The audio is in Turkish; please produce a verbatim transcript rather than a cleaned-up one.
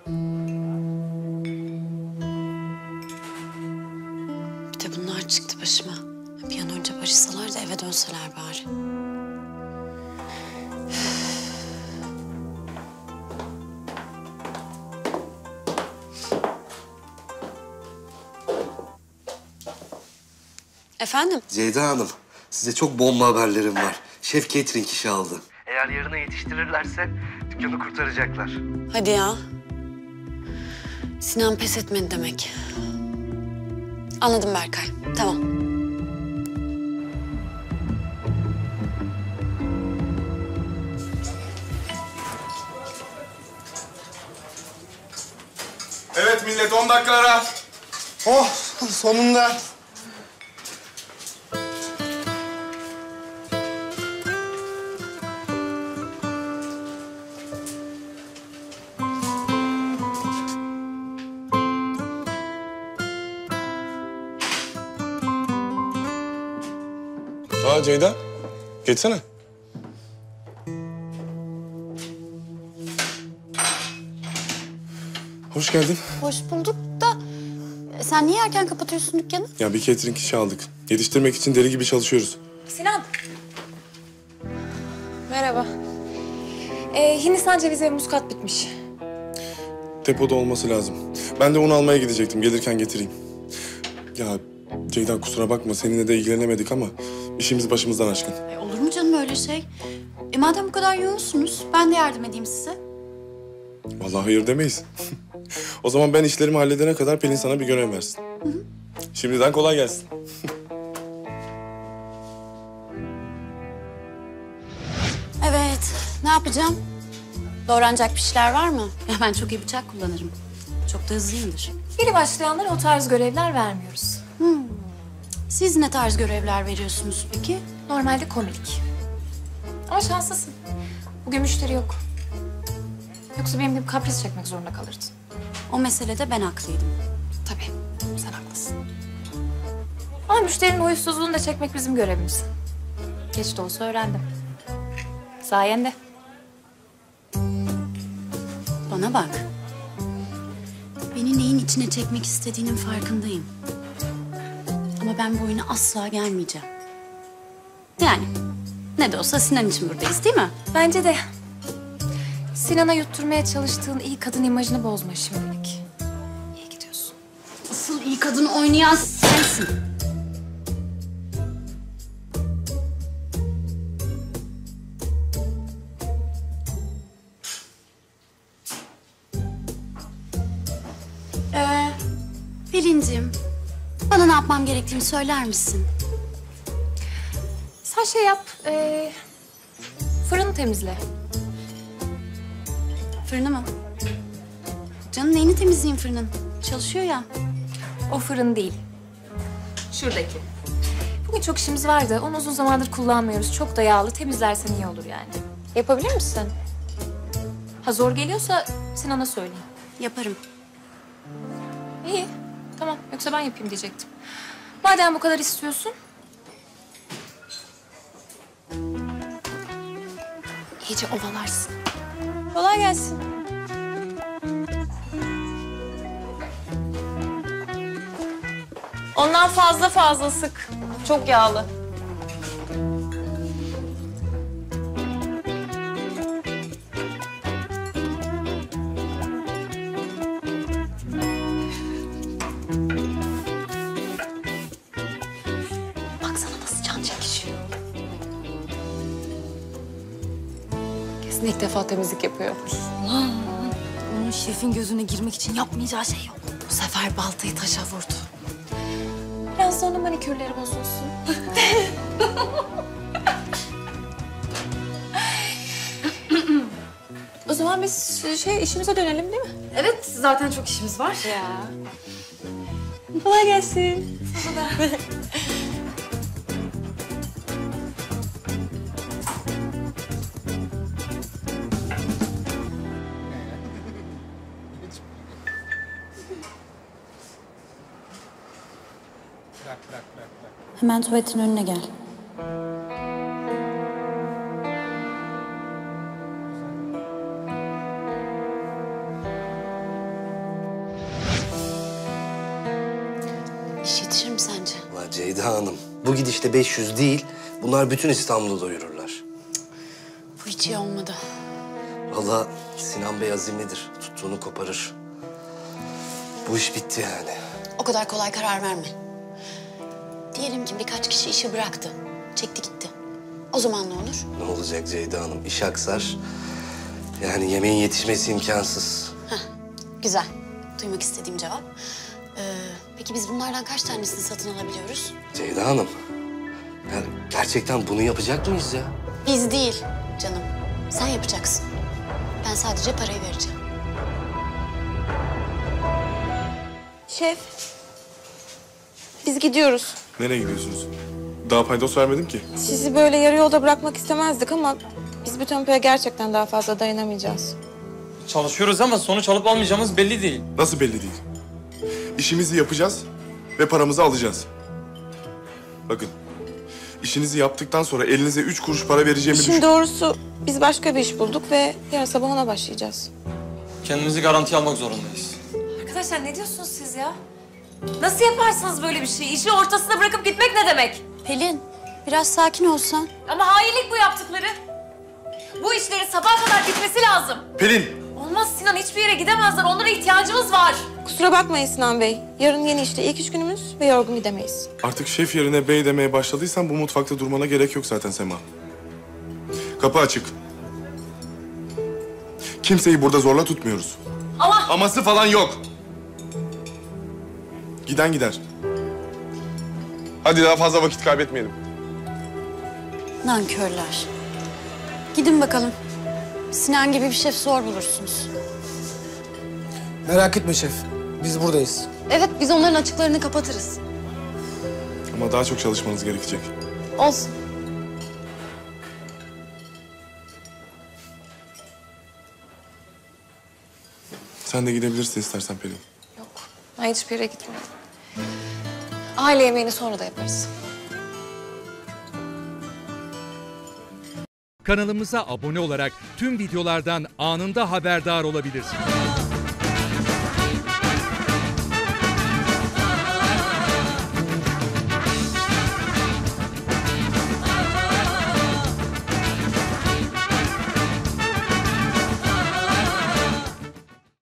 Bir de bunlar çıktı başıma. Bir an önce barışsalar da eve dönseler bari. Efendim? Ceyda Hanım, size çok bomba haberlerim var. Şef catering işi aldı. Eğer yarına yetiştirirlerse dükkanı kurtaracaklar. Hadi ya. Sinan pes etmedi demek. Anladım Berkay. Tamam. Evet millet, on dakika ara. Oh, sonunda. Aa Ceyda, geçsene. Hoş geldin. Hoş bulduk da sen niye erken kapatıyorsun dükkanı? Ya bir catering işi aldık. Yetiştirmek için deli gibi çalışıyoruz. Sinan. Merhaba. Ee, Hindistan cevizi ve muskat bitmiş. Depoda olması lazım. Ben de onu almaya gidecektim. Gelirken getireyim. Ya Ceyda kusura bakma seninle de ilgilenemedik ama işimiz başımızdan aşkın. E, olur mu canım öyle şey? E madem bu kadar yoğunsunuz ben de yardım edeyim size. Vallahi hayır demeyiz. O zaman ben işlerimi halledene kadar Pelin sana bir görev versin. Hı hı. Şimdiden kolay gelsin. Evet, ne yapacağım? Doğranacak bir şeyler var mı? Ya ben çok iyi bıçak kullanırım. Çok da hızlıyımdır. Yeni başlayanlara o tarz görevler vermiyoruz. Hmm. Siz ne tarz görevler veriyorsunuz peki? Normalde komik. Ama şanslısın. Bugün müşteri yok. Yoksa benim gibi kapris çekmek zorunda kalırdın. O meselede ben haklıydım. Tabii, sen haklısın. Ama müşterinin huysuzluğunu da çekmek bizim görevimiz. Geç de olsa öğrendim. Sayende. Bana bak. Beni neyin içine çekmek istediğinin farkındayım. Ama ben bu oyuna asla gelmeyeceğim. Yani ne de olsa Sinan için buradayız değil mi? Bence de. Sinan'a yutturmaya çalıştığın iyi kadın imajını bozma şimdilik. İyi gidiyorsun. Asıl iyi kadın oynayan sensin. Ee, Pelin'cim, bana ne yapmam gerektiğini söyler misin? Sen şey yap, ee, fırını temizle. Fırını mı? Canım neyini temizleyeyim fırının? Çalışıyor ya. O fırın değil. Şuradaki. Bugün çok işimiz vardı. Onu uzun zamandır kullanmıyoruz. Çok da yağlı. Temizlersen iyi olur yani. Yapabilir misin? Ha zor geliyorsa Sinan'a söyleyeyim. Yaparım. İyi. Tamam. Yoksa ben yapayım diyecektim. Madem bu kadar istiyorsun. İyice ovalarsın. Kolay gelsin. Ondan fazla fazla sık. Çok yağlı. Baksana nasıl can çekişiyor. Kesin ilk defa temizlik yapıyor. Onun şefin gözüne girmek için yapmayacağı şey yok. Bu sefer baltayı taşa vurdu. Biraz da onun manikürleri bozulsun. O zaman biz şey işimize dönelim değil mi? Evet, zaten çok işimiz var. Ya. Kolay gelsin. Sana da. Hemen tuvaletin önüne gel. Ceyda Hanım, bu gidişte beş yüz değil, bunlar bütün İstanbul'u doyururlar. Bu hiç iyi olmadı. Vallahi Sinan Bey azimlidir, tuttuğunu koparır. Bu iş bitti yani. O kadar kolay karar verme. Diyelim ki birkaç kişi işi bıraktı. Çekti gitti. O zaman ne olur? Ne olacak Ceyda Hanım? İş aksar. Yani yemeğin yetişmesi imkansız. Güzel. Duymak istediğim cevap. Ee, peki biz bunlardan kaç tanesini satın alabiliyoruz? Ceyda Hanım, yani gerçekten bunu yapacak mıyız ya? Biz değil canım. Sen yapacaksın. Ben sadece parayı vereceğim. Şef, biz gidiyoruz. Nereye gidiyorsunuz? Daha paydos vermedim ki. Sizi böyle yarı yolda bırakmak istemezdik ama biz bu tempoya gerçekten daha fazla dayanamayacağız. Çalışıyoruz ama sonuç alıp almayacağımız belli değil. Nasıl belli değil? İşimizi yapacağız ve paramızı alacağız. Bakın, işinizi yaptıktan sonra elinize üç kuruş para vereceğimi İşin düşün. doğrusu biz başka bir iş bulduk ve yarın sabah ona başlayacağız. Kendimizi garantiye almak zorundayız. Arkadaşlar ne diyorsunuz siz ya? Nasıl yaparsınız böyle bir şeyi? İşi ortasında bırakıp gitmek ne demek? Pelin, biraz sakin olsan. Ama hainlik bu yaptıkları. Bu işlerin sabaha kadar bitmesi lazım. Pelin! Olmaz Sinan, hiçbir yere gidemezler. Onlara ihtiyacımız var. Kusura bakmayın Sinan Bey. Yarın yeni işte ilk iş günümüz ve yorgun gidemeyiz. Artık şef yerine bey demeye başladıysan bu mutfakta durmana gerek yok zaten Sema. Kapı açık. Kimseyi burada zorla tutmuyoruz. Ama Aması falan yok. Giden gider. Hadi daha fazla vakit kaybetmeyelim. Nankörler. Gidin bakalım. Sinan gibi bir şef zor bulursunuz. Merak etme şef. Biz buradayız. Evet, biz onların açıklarını kapatırız. Ama daha çok çalışmanız gerekecek. Olsun. Sen de gidebilirsin istersen Pelin. yok, ben hiçbir yere gitmiyorum. Aile yemeğini sonra da yaparız. Kanalımıza abone olarak tüm videolardan anında haberdar olabilirsiniz.